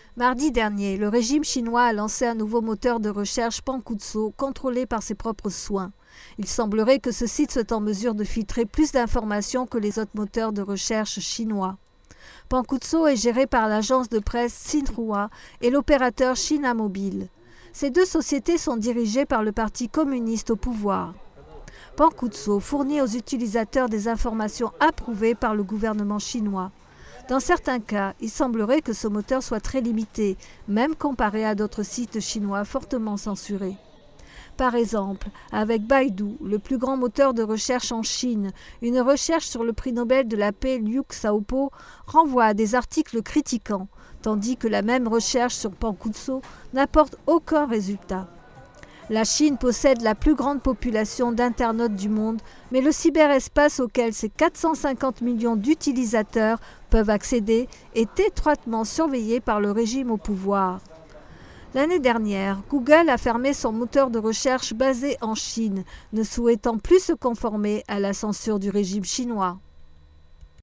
Mardi dernier, le régime chinois a lancé un nouveau moteur de recherche Pankutso contrôlé par ses propres soins. Il semblerait que ce site soit en mesure de filtrer plus d'informations que les autres moteurs de recherche chinois. Pankutso est géré par l'agence de presse Xinhua et l'opérateur China Mobile. Ces deux sociétés sont dirigées par le Parti communiste au pouvoir. Pankutso fournit aux utilisateurs des informations approuvées par le gouvernement chinois. Dans certains cas, il semblerait que ce moteur soit très limité, même comparé à d'autres sites chinois fortement censurés. Par exemple, avec Baidu, le plus grand moteur de recherche en Chine, une recherche sur le prix Nobel de la paix Liu Xiaobo renvoie à des articles critiquants, tandis que la même recherche sur Pankutso n'apporte aucun résultat. La Chine possède la plus grande population d'internautes du monde, mais le cyberespace auquel ses 450 millions d'utilisateurs peuvent accéder est étroitement surveillé par le régime au pouvoir. L'année dernière, Google a fermé son moteur de recherche basé en Chine, ne souhaitant plus se conformer à la censure du régime chinois.